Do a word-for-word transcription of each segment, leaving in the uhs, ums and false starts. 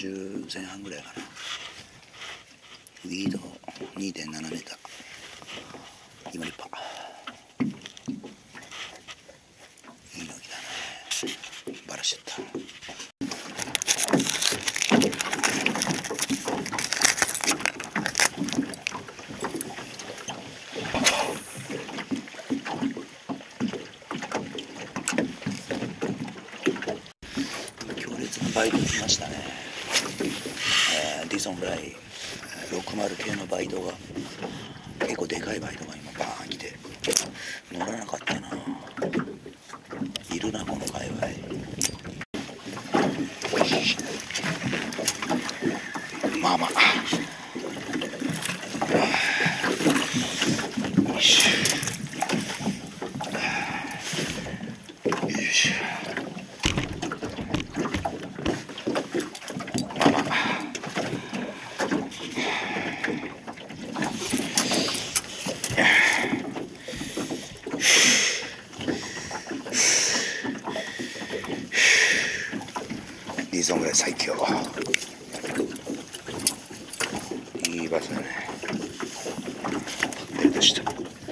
じゅうぜんはんぐらいかな。ウィード にてんななメーター、今立派。いいのきだね。バラしちゃった。強烈なバイト来ましたね。えー、ディソンぐらいろくじゅう系のバイトが、結構でかいバイトが今バーン来て、乗らなかったな。いるなこの界隈。まあまあ、よいしょよいしょ。まあまあ、ディゾンぐらい最強。いいバスだね。出るとした。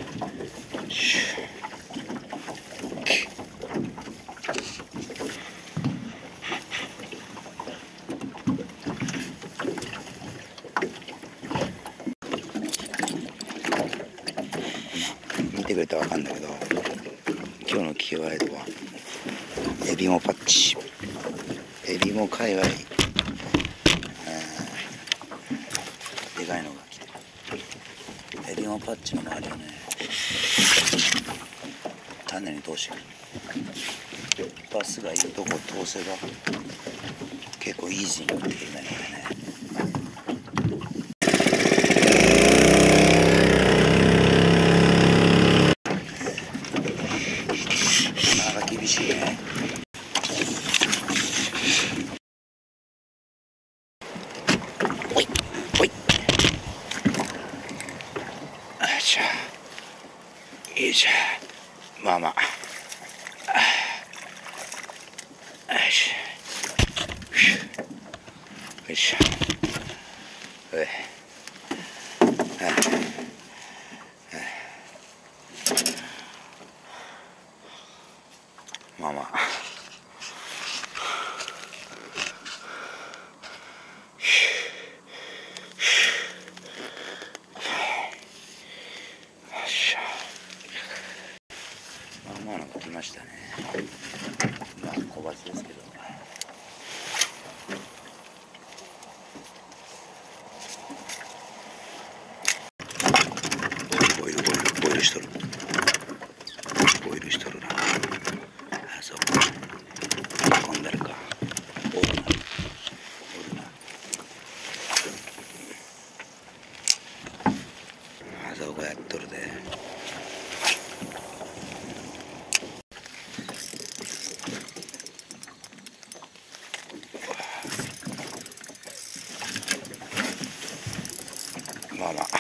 見てくれたら分かるんだけど、今日のキーワードはエビモパッチ。エビモ界隈、でかいのが来て、エビモパッチの周りをね、種に通してくる。バスがいいとこ通せば結構イージーに乗ってくるね、これね。なかなか厳しいね。おいおい、よいしょよいしょ。まあまあ、よいしょよいしょ。おい、まあまあ、まあまあのが来ましたね。まあ小バスですけど、ボイルボイルボイルしとるボイルしとるな。あ、そう飛んでるか。おるなおるな。あそこやっとるで。まあまあ、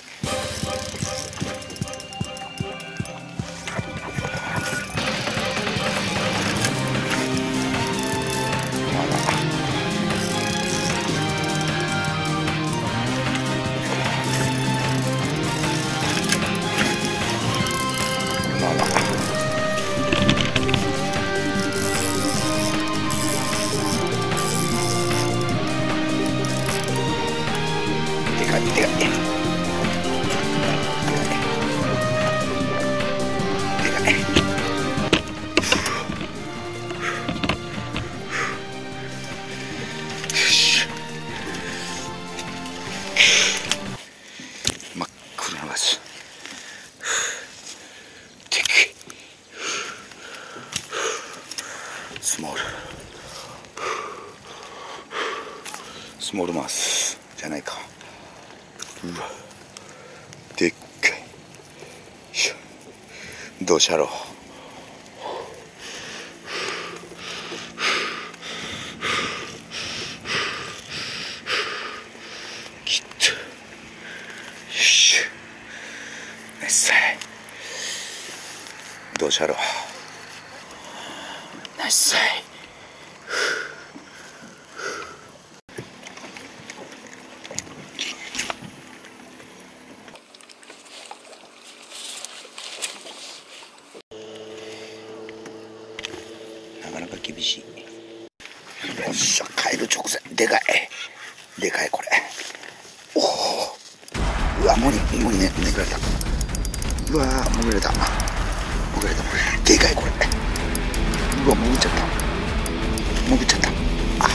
まあまあ、でかいでかい。真っ黒なバス。でけえ。スモール。スモールマウスじゃないか。うわ。でっかい。どうしゃろう。きっと。よし。ナイス。どうしゃろう。ナイス。 しゃ、帰る直前でかいでかいこれ。おお、うわ、無理無理ね、めくられた。うわー、潜れた潜れた。でかいこれ。うわ、潜っちゃった潜っちゃった。あ、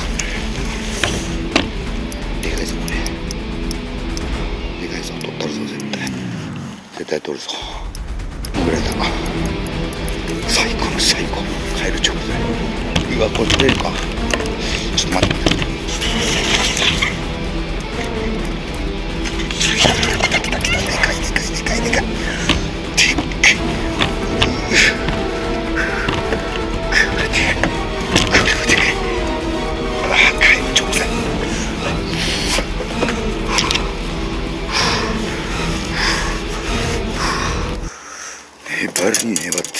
でかいぞこれ。でかいぞ、取ったるぞ絶対絶対取るぞ。潜れた。最高の最高。帰る直前。うわ、これ取れるか。ちょっと待って待って。でかいでかいでかいでかいでかいでかい。でかい。粘りに粘って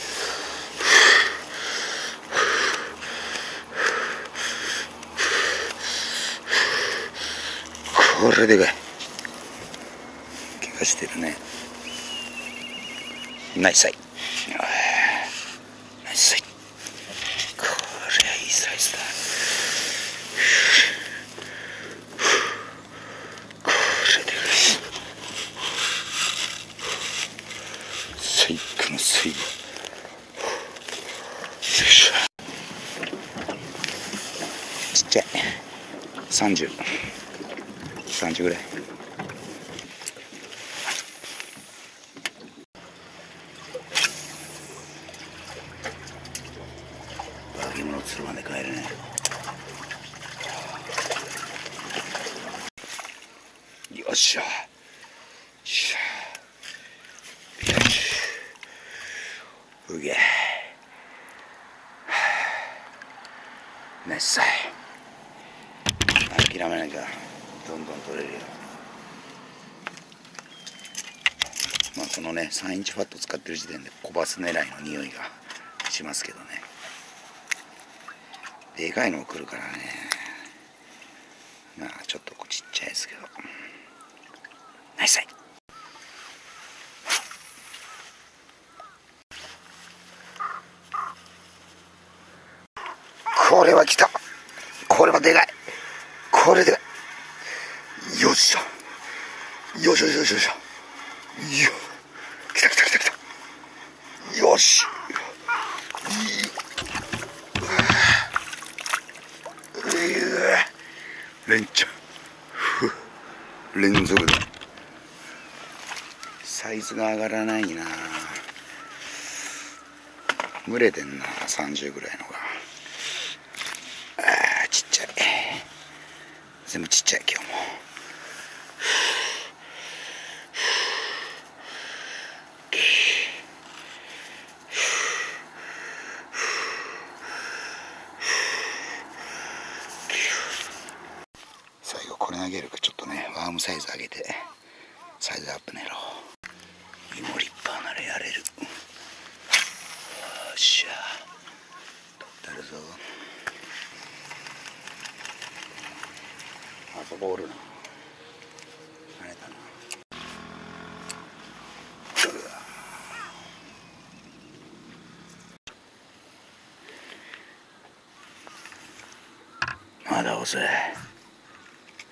これでかい。怪我してるね。ナイスサイナイスサイ。これはいいサイズだ。これでかい。最高の最後。よいしょ。ちっちゃいさんじゅうさんじゅうぐらい。バギモのつるまで帰れない。よっしゃよっしゃうげえ。ナイスサイ。諦めなきゃどんどん取れるよ。まあこのねさんインチファット使ってる時点でコバス狙いの匂いがしますけどね。でかいのが来るからね。まあちょっとちっちゃいですけどナイスサイ。これは来た。これはでかい。これでかい。よっしゃよっしゃよっしゃよっしゃよっしゃ。よっ来た来た来た来た。よし連チャン連続だ。サイズが上がらないな。群れてんなさんじゅうぐらいのが。あーちっちゃい。全部ちっちゃい今日も。最後これ投げるかちょっとねワームサイズ上げてサイズアップ狙おう。イモリッパーならやれる。よっしゃ取ったるぞ。あそこおるな。跳ねたな。まだ遅い。